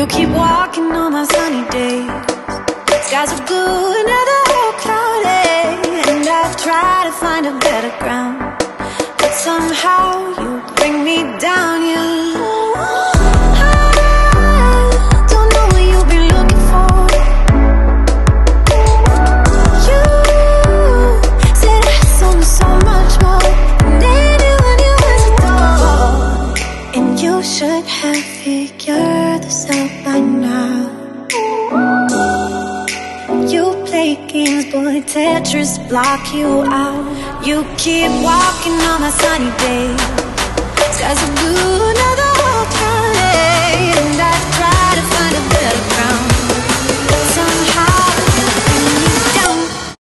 You keep walking on my sunny days. Skies are blue and they're all cloudy, and I've tried to find a better ground, but somehow you bring me down. I don't know what you've been looking for. You said I saw so much more than you when you was a dog, and you should have figured this out by now. You play games, boy, Tetris block you out. You keep walking on my sunny days. Skies are blue, now they're all cloudy, and I try to find a better ground,